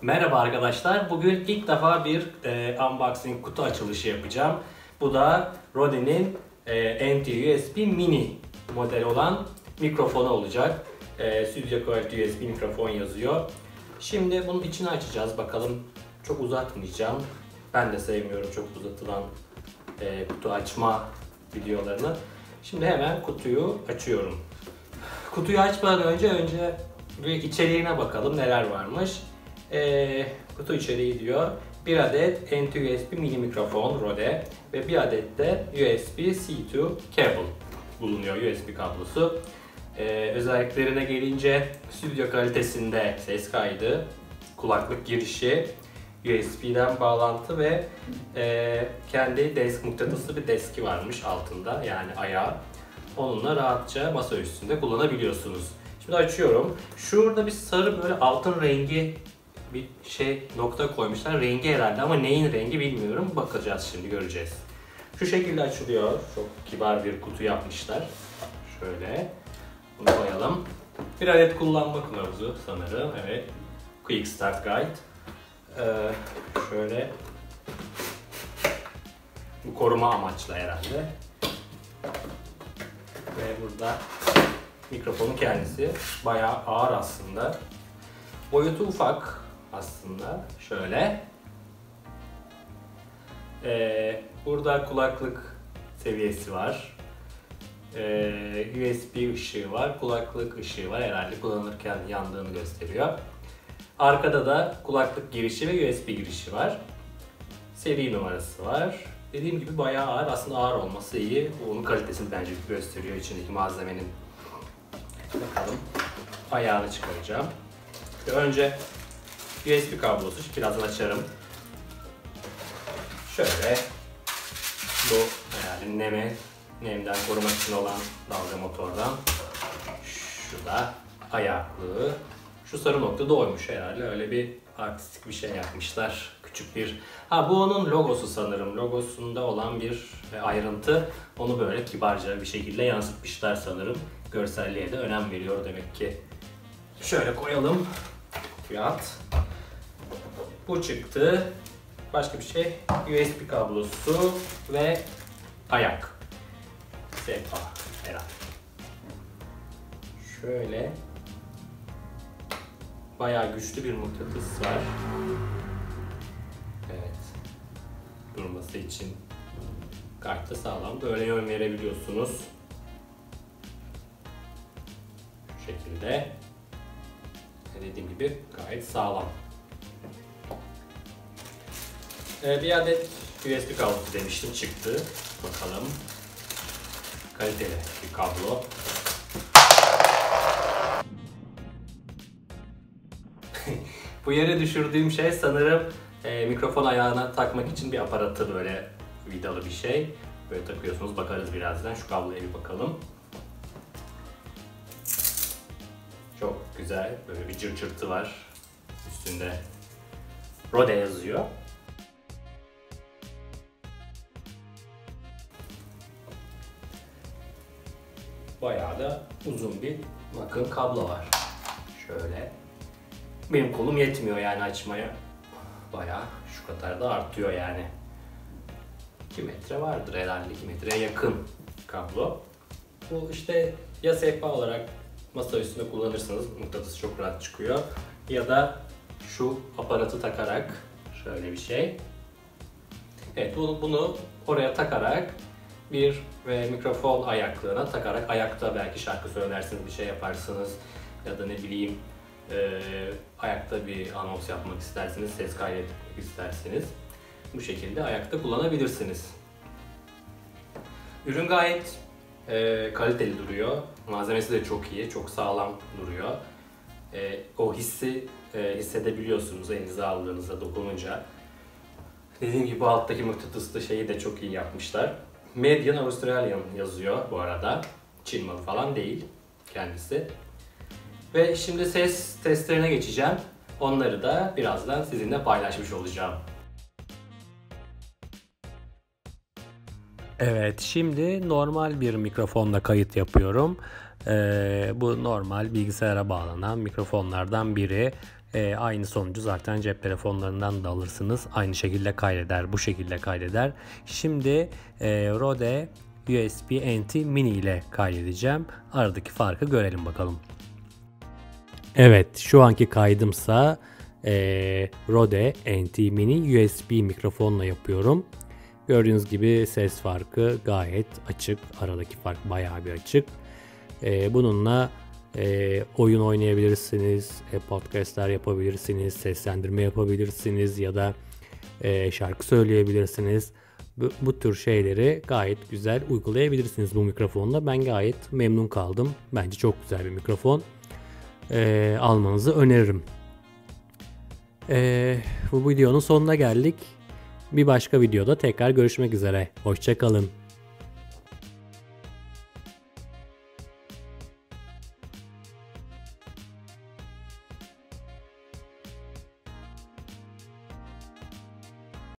Merhaba arkadaşlar. Bugün ilk defa bir unboxing kutu açılışı yapacağım. Bu da Rode'nin NT-USB Mini modeli olan mikrofonu olacak. Studio Quality USB mikrofon yazıyor. Şimdi bunun içini açacağız. Bakalım, çok uzatmayacağım. Ben de sevmiyorum çok uzatılan kutu açma videolarını. Şimdi hemen kutuyu açıyorum. Kutuyu açmadan önce bir içeriğine bakalım neler varmış. Kutu içeriği diyor. Bir adet NT-USB mini mikrofon Rode ve bir adet de USB-C to cable bulunuyor, USB kablosu. Özelliklerine gelince stüdyo kalitesinde ses kaydı, kulaklık girişi, USB'den bağlantı ve kendi mıknatıslı bir deski varmış altında, yani ayağı. Onunla rahatça masa üstünde kullanabiliyorsunuz. Şimdi açıyorum. Şurada bir sarı böyle altın rengi bir nokta koymuşlar. Rengi herhalde ama neyin rengi bilmiyorum. Bakacağız, şimdi göreceğiz. Şu şekilde açılıyor. Çok kibar bir kutu yapmışlar. Şöyle bunu koyalım. Bir adet kullanma kılavuzu sanırım. Evet. Quick Start Guide. Şöyle bu koruma amaçlı herhalde. Ve burada mikrofonun kendisi bayağı ağır aslında. Boyutu ufak aslında. Şöyle. Burada kulaklık seviyesi var. USB ışığı var. Kulaklık ışığı var. Herhalde kullanırken yandığını gösteriyor. Arkada da kulaklık girişi ve USB girişi var. Seri numarası var. Dediğim gibi bayağı ağır. Aslında ağır olması iyi. Onun kalitesini bence gösteriyor, içindeki malzemenin. Bakalım. Ayağını çıkaracağım. Önce USB kablosu. Birazdan açarım. Şöyle. Bu herhalde nemden korumak için olan dalga motordan. Şu da ayaklığı. Şu sarı nokta da oymuş herhalde. Öyle bir artistik bir şey yapmışlar. Küçük bir... bu onun logosu sanırım. Logosunda olan bir ayrıntı. Onu böyle kibarca bir şekilde yansıtmışlar sanırım. Görselliğe de önem veriyor demek ki. Şöyle koyalım. Fiyat. Bu çıktı. Başka bir şey. USB kablosu ve ayak. Sepa herhalde. Şöyle. Bayağı güçlü bir mıknatıs var. Evet. Durması için gayet de sağlam. Böyle yön verebiliyorsunuz. Şu şekilde. Dediğim gibi gayet sağlam. Bir adet USB kablosu demiştim, çıktı. Bakalım. Kaliteli bir kablo. Bu yere düşürdüğüm şey sanırım mikrofon ayağına takmak için bir aparatı, böyle vidalı bir şey. Böyle takıyorsunuz. Bakarız birazdan. Şu kabloya bir bakalım. Çok güzel. Böyle bir cırcırtı var. Üstünde Rode yazıyor. Bayağı da uzun bir bakın kablo var. Şöyle. Benim kolum yetmiyor yani açmaya. Bayağı şu kadar da artıyor yani. 2 metre vardır herhalde. 2 metreye yakın kablo. Bu işte ya sehpa olarak masa üstünde kullanırsınız. Mıknatıs çok rahat çıkıyor. Ya da şu aparatı takarak şöyle bir şey. Evet, bunu oraya takarak bir mikrofon ayaklığına takarak ayakta belki şarkı söylersiniz, bir şey yaparsınız ya da ne bileyim ayakta bir anons yapmak isterseniz, ses kaydetmek isterseniz bu şekilde ayakta kullanabilirsiniz. Ürün gayet kaliteli duruyor. Malzemesi de çok iyi, çok sağlam duruyor. O hissi hissedebiliyorsunuz elinize aldığınızda, dokununca. Dediğim gibi alttaki mıknatıslı şeyi de çok iyi yapmışlar. Made in Australian yazıyor bu arada. Çin malı falan değil kendisi. Ve şimdi ses testlerine geçeceğim. Onları da birazdan sizinle paylaşmış olacağım. Evet, şimdi normal bir mikrofonla kayıt yapıyorum. Bu normal bilgisayara bağlanan mikrofonlardan biri. Aynı sonucu zaten cep telefonlarından da alırsınız. Aynı şekilde kaydeder, bu şekilde kaydeder. Şimdi Rode USB-NT Mini ile kaydedeceğim. Aradaki farkı görelim bakalım. Evet, şu anki kaydımsa Rode NT Mini USB mikrofonla yapıyorum. Gördüğünüz gibi ses farkı gayet açık. Aradaki fark bayağı bir açık. Bununla oyun oynayabilirsiniz, podcastler yapabilirsiniz, seslendirme yapabilirsiniz ya da şarkı söyleyebilirsiniz. Bu tür şeyleri gayet güzel uygulayabilirsiniz bu mikrofonla. Ben gayet memnun kaldım. Bence çok güzel bir mikrofon. Almanızı öneririm. Bu videonun sonuna geldik. Bir başka videoda tekrar görüşmek üzere. Hoşça kalın.